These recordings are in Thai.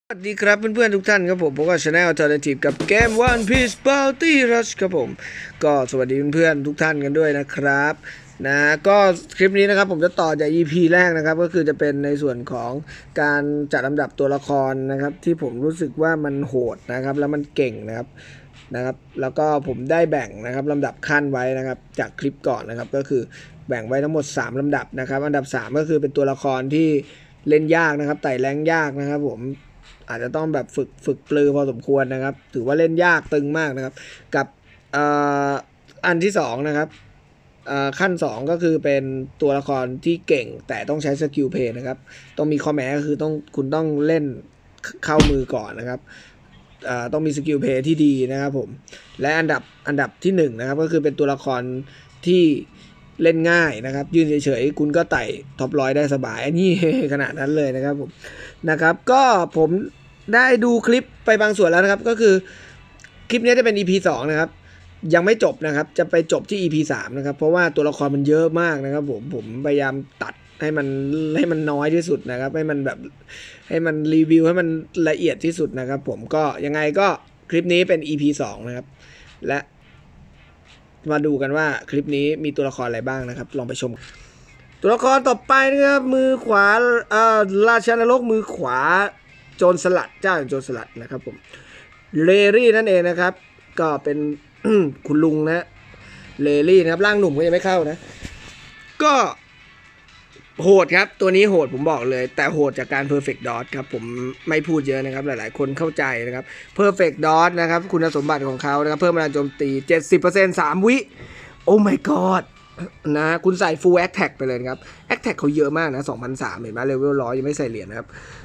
สวัสดีครับเพื่อนๆทุกท่านครับผมก็ชาแนล Alternative กับเกม One Piece Bounty Rush ครับผมก็สวัสดีเพื่อนๆทุกท่านกันด้วยนะครับก็คลิปนี้นะครับผมจะต่อจาก EP แรกนะครับก็คือจะเป็นในส่วนของการจัดลำดับตัวละครนะครับที่ผมรู้สึกว่ามันโหดนะครับแล้วมันเก่งนะครับแล้วก็ผมได้แบ่งนะครับลำดับขั้นไว้นะครับจากคลิปก่อนนะครับก็คือแบ่งไว้ทั้งหมด3ลำดับนะครับอันดับ3ก็คือเป็นตัวละครที่เล่นยากนะครับไต่แรงยากนะครับผมอาจจะต้องแบบฝึกปลือพอสมควรนะครับถือว่าเล่นยากตึงมากนะครับกับอันที่2นะครับขั้น2ก็คือเป็นตัวละครที่เก่งแต่ต้องใช้สกิลเพย์นะครับต้องมีข้อแม้ก็คือคุณต้องเล่นเข้ามือก่อนนะครับต้องมีสกิลเพย์ที่ดีนะครับผมและอันดับที่1นะครับก็คือเป็นตัวละครที่เล่นง่ายนะครับยืนเฉยๆคุณก็ไต่ท็อป100ได้สบายอันนี้ขนาดนั้นเลยนะครับผมก็ผมได้ดูคลิปไปบางส่วนแล้วนะครับก็คือคลิปนี้จะเป็น EP 2นะครับยังไม่จบนะครับจะไปจบที่ EP 3นะครับเพราะว่าตัวละครมันเยอะมากนะครับผมพยายามตัดให้มันน้อยที่สุดนะครับให้มันรีวิวให้มันละเอียดที่สุดนะครับผมก็ยังไงก็คลิปนี้เป็น EP 2นะครับและมาดูกันว่าคลิปนี้มีตัวละครอะไรบ้างนะครับลองไปชมตัวละครต่อไปนะครับมือขวาราชานรกมือขวาโจรสลัดเจ้าโจรสลัดนะครับผมเลรี่นั่นเองนะครับก็เป็น คุณลุงนะเลรี่นะครับร่างหนุ่มก็ยังไม่เข้านะก็โหดครับตัวนี้โหดผมบอกเลยแต่โหดจากการ Perfect Dodge ครับผมไม่พูดเยอะนะครับหลายๆคนเข้าใจนะครับ Perfect Dodge นะครับคุณสมบัติของเขานะครับเพิ่มพลังโจมตี 70% 3 วิโอ้ my god นะคุณใส่ full attack ไปเลยครับ attack เขาเยอะมากนะ 2,300 เห็นไหมเลเวล100ยังไม่ใส่เหรียญนะครับ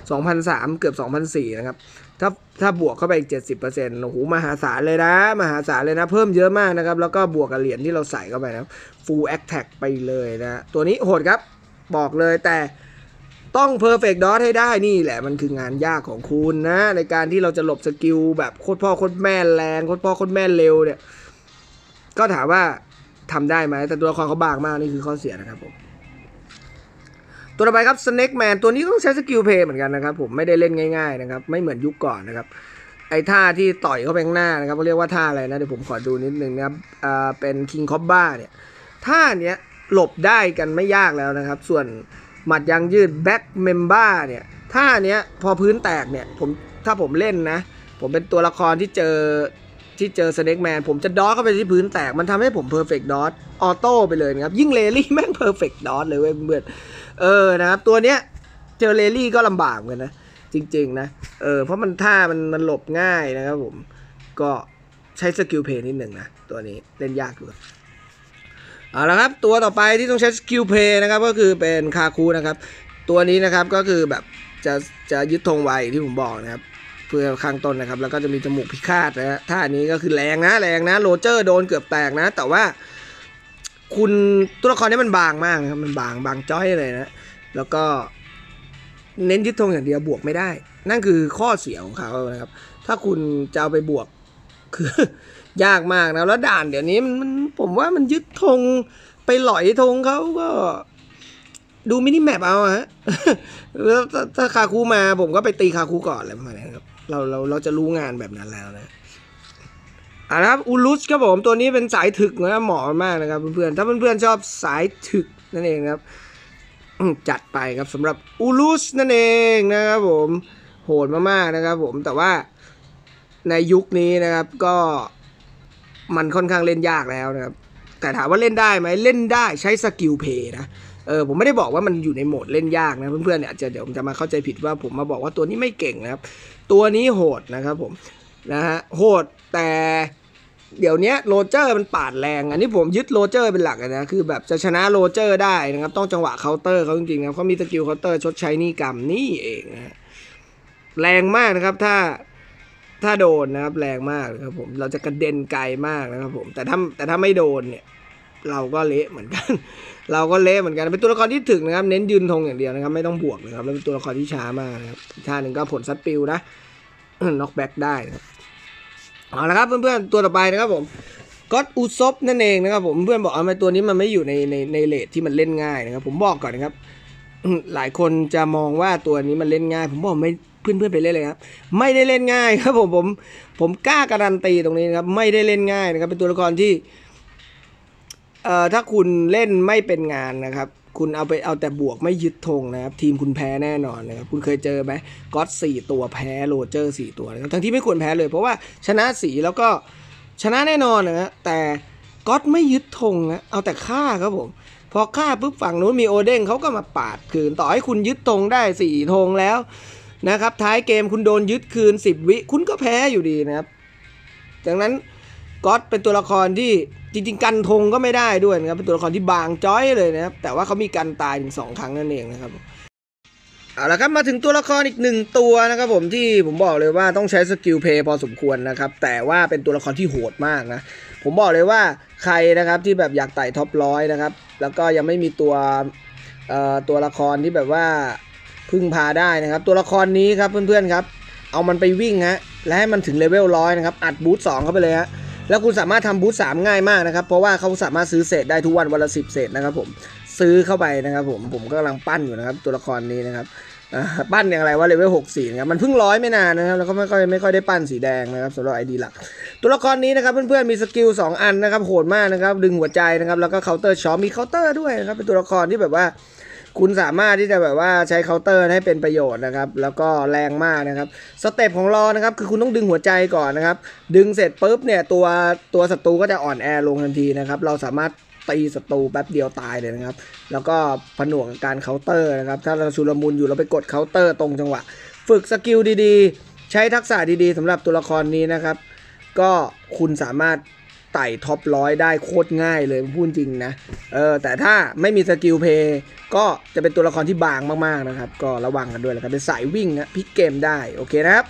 2,300 เกือบ 2,400 นะครับถ้าบวกเข้าไปอีก 70% โอ้โหมหาศาลเลยนะเพิ่มเยอะมากนะครับแล้วก็บวกกับเหรียญที่เราใส่เข้าไปนะ full attack ไปเลยนะตัวนี้โหดครับบอกเลยแต่ต้อง perfect dodge ให้ได้นี่แหละมันคืองานยากของคุณนะในการที่เราจะหลบสกิลแบบโคตรพ่อโคตรแม่แรงโคตรพ่อโคตรแม่เร็วเนี่ยก็ถามว่าทำได้ไหมแต่ตัวละครเขาบางมากนี่คือข้อเสียนะครับผมตัวต่อไปครับ Snake Man ตัวนี้ต้องใช้สกิลเพย์เหมือนกันนะครับผมไม่ได้เล่นง่ายๆนะครับไม่เหมือนยุคก่อนนะครับไอ้ท่าที่ต่อยเข้าไปข้างหน้านะครับเขาเรียกว่าท่าอะไรนะเดี๋ยวผมขอดูนิดนึงนะครับเป็น King Cobra เนี่ยท่าเนี้ยหลบได้กันไม่ยากแล้วนะครับส่วนหมัดยางยืด Back Member เนี่ยท่าเนี้ยพอพื้นแตกเนี่ยถ้าผมเล่นนะผมเป็นตัวละครที่เจอSnake Man ผมจะดอทเข้าไปที่พื้นแตกมันทำให้ผม Perfect Dodge ออโต้ไปเลยนะครับยิ่งเลลี่แม่ง Perfect Dodge เลยเว้ยเพื่อนนะครับตัวเนี้ยเจอเลลี่ก็ลำบากเหมือนกันนะจริงๆนะเพราะมันท่ามันหลบง่ายนะครับผมก็ใช้สกิลเพย์นิดหนึ่งนะตัวนี้เล่นยากอยู่เอาละครับตัวต่อไปที่ต้องใช้สกิลเพย์นะครับก็คือเป็นคาคูนะครับตัวนี้นะครับก็คือแบบจะยึดธงไวที่ผมบอกนะครับเพื่อข้างต้นนะครับแล้วก็จะมีจมูกพิฆาตนะฮะท่านี้ก็คือแรงนะโรเจอร์โดนเกือบแตกนะแต่ว่าคุณตัวละครนี้มันบางมากนะครับมันบางจ้อยเลยนะแล้วก็เน้นยึดธงอย่างเดียวบวกไม่ได้นั่นคือข้อเสียของเขานะครับถ้าคุณจะเอาไปบวกคือยากมากนะแล้วด่านเดี๋ยวนี้มันผมว่ามันยึดธงไปหลอยธงเขาก็ดูมินิแมปเอาฮะแล้วถ้าคาคูมาผมก็ไปตีคาคูก่อนอะไรประมาณนี้ครับเราจะรู้งานแบบนั้นแล้วนะนะครับอูรุสครับผมตัวนี้เป็นสายถึกนะเหมาะมากนะครับเพื่อนๆถ้าเพื่อนๆชอบสายถึกนั่นเองครับจัดไปครับสำหรับอูรุสนั่นเองนะครับผมโหดมากๆนะครับผมแต่ว่าในยุคนี้นะครับก็มันค่อนข้างเล่นยากแล้วนะครับแต่ถามว่าเล่นได้ไหมเล่นได้ใช้สกิลเพย์นะผมไม่ได้บอกว่ามันอยู่ในโหมดเล่นยากนะเพื่อนๆเนี่ยเดี๋ยวผมจะมาเข้าใจผิดว่าผมมาบอกว่าตัวนี้ไม่เก่งนะครับตัวนี้โหดนะครับผมนะฮะโหดแต่เดี๋ยวนี้โรเจอร์มันปาดแรงอันนี้ผมยึดโรเจอร์เป็นหลักนะคือแบบจะชนะโรเจอร์ได้นะครับต้องจังหวะเคาน์เตอร์เขาจริงๆนะเขามีสกิลเคาน์เตอร์ชดใช้หนี้กรรมนี่เองนะแรงมากนะครับถ้าโดนนะครับแรงมากนะครับผมเราจะกระเด็นไกลมากนะครับผมแต่ถ้าไม่โดนเนี่ยเราก็เละเหมือนกันเป็นตัวละครที่ถึงนะครับเน้นยืนธงอย่างเดียวนะครับไม่ต้องบวกนะครับแล้วเป็นตัวละครที่ช้ามากนะครับอีกท่าหนึ่งก็ผลซัดปิวนะ น็อกแบ็กได้นะครับเอาละครับเพื่อนๆตัวต่อไปนะครับผมก็อตอุซบนั่นเองนะครับผมเพื่อนบอกเอาไมตัวนี้มันไม่อยู่ในเรทที่มันเล่นง่ายนะครับผมบอกก่อนนะครับหลายคนจะมองว่าตัวนี้มันเล่นง่ายผมบอกไม่เพื่อนๆไปเล่นเลยครับไม่ได้เล่นง่ายครับผมกล้าการันตีตรงนี้นะครับไม่ได้เล่นง่ายนะครับเป็นตัวละครที่ถ้าคุณเล่นไม่เป็นงานนะครับคุณเอาแต่บวกไม่ยึดธงนะครับทีมคุณแพ้แน่นอนนะครับคุณเคยเจอไหมก็อต4 ตัวแพ้โรเจอร์4 ตัวนะครับทั้งที่ไม่ควรแพ้เลยเพราะว่าชนะสีแล้วก็ชนะแน่นอนนะแต่ก็อตไม่ยึดธงนะเอาแต่ฆ่าครับผมพอฆ่าปุ๊บฝั่งนู้นมีโอเด้งเขาก็มาปาดคืนต่อให้คุณยึดธงได้4 ธงแล้วนะครับท้ายเกมคุณโดนยึดคืน10 วิคุณก็แพ้อยู่ดีนะครับดังนั้นก็อตเป็นตัวละครที่จริงๆกันธงก็ไม่ได้ด้วยนะครับเป็นตัวละครที่บางจ้อยเลยนะครับแต่ว่าเขามีกันตายถึง2 ครั้งนั่นเองนะครับเอาละครับมาถึงตัวละครอีก1 ตัวนะครับผมที่ผมบอกเลยว่าต้องใช้สกิลเพย์พอสมควรนะครับแต่ว่าเป็นตัวละครที่โหดมากนะผมบอกเลยว่าใครนะครับที่แบบอยากไต่ท็อป100นะครับแล้วก็ยังไม่มีตัวละครที่แบบว่าพึ่งพาได้นะครับตัวละครนี้ครับเพื่อนๆครับเอามันไปวิ่งฮะและให้มันถึงเลเวล100นะครับอัดบูท2เข้าไปเลยฮะแล้วคุณสามารถทำบูท3ง่ายมากนะครับเพราะว่าเขาสามารถซื้อเศษได้ทุกวันละ10 เศษนะครับผมซื้อเข้าไปนะครับผมก็กำลังปั้นอยู่นะครับตัวละครนี้นะครับปั้นอย่างไรว่าเลเวล64นะครับมันเพิ่ง100ไม่นานนะครับแล้วก็ไม่ค่อยได้ปั้นสีแดงนะครับสำหรับ ID หลักตัวละครนี้นะครับเพื่อนๆมีสกิล2 อันนะครับโหดมากนะครับดึงหัวใจนะครับแล้วก็เคาน์เตอร์ช็อปมีเคาน์เตอร์ด้วยนะครับเป็นตัวละครที่แบบว่าคุณสามารถที่จะแบบว่าใช้เคาน์เตอร์ให้เป็นประโยชน์นะครับแล้วก็แรงมากนะครับสเต็ปของรอนะครับคือคุณต้องดึงหัวใจก่อนนะครับดึงเสร็จปุ๊บเนี่ยตัวศัตรูก็จะอ่อนแอลงทันทีนะครับเราสามารถตีศัตรูแป๊บเดียวตายเลยนะครับแล้วก็ผนวกกับการเคาน์เตอร์นะครับถ้าเราชุลมุนอยู่เราไปกดเคาน์เตอร์ตรงจังหวะฝึกสกิลดีๆใช้ทักษะดีๆสำหรับตัวละครนี้นะครับก็คุณสามารถไต่ท็อป100ได้โคตรง่ายเลยพูดจริงนะแต่ถ้าไม่มีสกิลเพย์ก็จะเป็นตัวละครที่บางมากๆนะครับก็ระวังกันด้วยนะครับเป็นสายวิ่งนะพลิกเกมได้โอเคนะครับ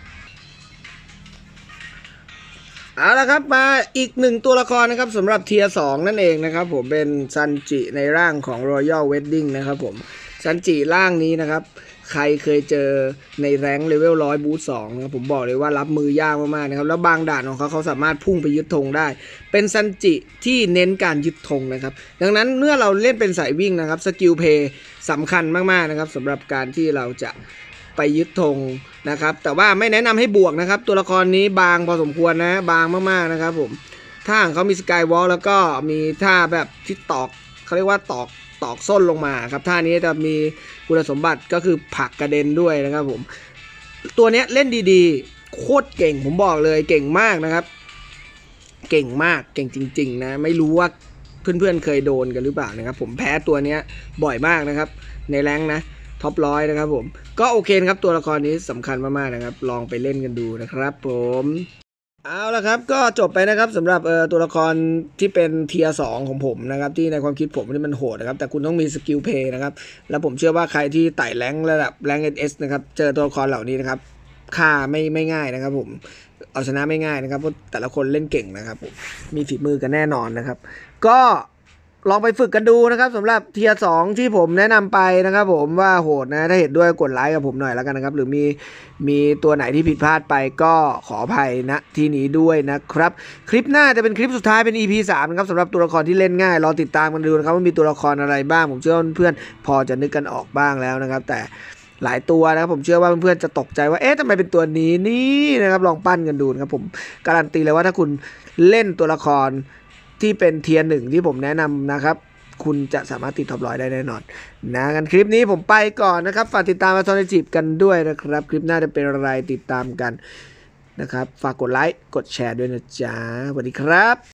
เอาละครับมาอีก1 ตัวละครนะครับสำหรับเทียร์2นั่นเองนะครับผมเป็นซันจิในร่างของ Royal Wedding นะครับผมซันจิร่างนี้นะครับใครเคยเจอในแรงค์เลเวล100บูท2นะครับผมบอกเลยว่ารับมือยากมากๆนะครับแล้วบางด่านของเขาสามารถพุ่งไปยึดธงได้เป็นซันจิที่เน้นการยึดธงนะครับดังนั้นเมื่อเราเล่นเป็นสายวิ่งนะครับสกิลเพย์สำคัญมากๆนะครับสำหรับการที่เราจะไปยึดธงนะครับแต่ว่าไม่แนะนำให้บวกนะครับตัวละครนี้บางพอสมควรนะบางมากๆนะครับผมท่าของเขามีสกายวอล์กแล้วก็มีท่าแบบที่ตอกเขาเรียกว่าตอกส้นลงมาครับท่านี้จะมีคุณสมบัติก็คือผลักกระเด็นด้วยนะครับผมตัวนี้เล่นดีๆโคตรเก่งผมบอกเลยเก่งมากนะครับเก่งมากเก่งจริงๆนะไม่รู้ว่าเพื่อนๆเคยโดนกันหรือเปล่านะครับผมแพ้ตัวนี้บ่อยมากนะครับในแรงนะท็อป100นะครับผมก็โอเคครับตัวละครนี้สำคัญมากๆนะครับลองไปเล่นกันดูนะครับผมเอาละครับก็จบไปนะครับสำหรับตัวละครที่เป็นเทียร์2ของผมนะครับที่ในความคิดผมนี่มันโหดนะครับแต่คุณต้องมีสกิลเพย์นะครับแล้วผมเชื่อว่าใครที่ไต่แรงระดับแรงเอสนะครับเจอตัวละครเหล่านี้นะครับฆ่าไม่ง่ายนะครับผมเอาชนะไม่ง่ายนะครับเพราะแต่ละคนเล่นเก่งนะครับผมมีฝีมือกันแน่นอนนะครับก็ลองไปฝึกกันดูนะครับสำหรับเทียร์2ที่ผมแนะนำไปนะครับผมว่าโหดนะถ้าเห็นด้วยกดไลค์กับผมหน่อยแล้วกันนะครับหรือมีตัวไหนที่ผิดพลาดไปก็ขออภัยนะที่นี้ด้วยนะครับคลิปหน้าจะเป็นคลิปสุดท้ายเป็น EP 3นะครับสำหรับตัวละครที่เล่นง่ายรอติดตามกันดูนะครับว่ามีตัวละครอะไรบ้างผมเชื่อว่าเพื่อนพอจะนึกกันออกบ้างแล้วนะครับแต่หลายตัวนะครับผมเชื่อว่าเพื่อนๆจะตกใจว่าเอ๊ะทำไมเป็นตัวนี้นี่นะครับลองปั้นกันดูนะครับผมการันตีเลยว่าถ้าคุณเล่นตัวละครที่เป็นเทียร์1ที่ผมแนะนำนะครับคุณจะสามารถติดท็อป100ได้แน่นอนนะกันคลิปนี้ผมไปก่อนนะครับฝากติดตามมาตอนจีบกันด้วยนะครับคลิปหน้าจะเป็นอะไรติดตามกันนะครับฝากกดไลค์กดแชร์ด้วยนะจ๊ะสวัสดีครับ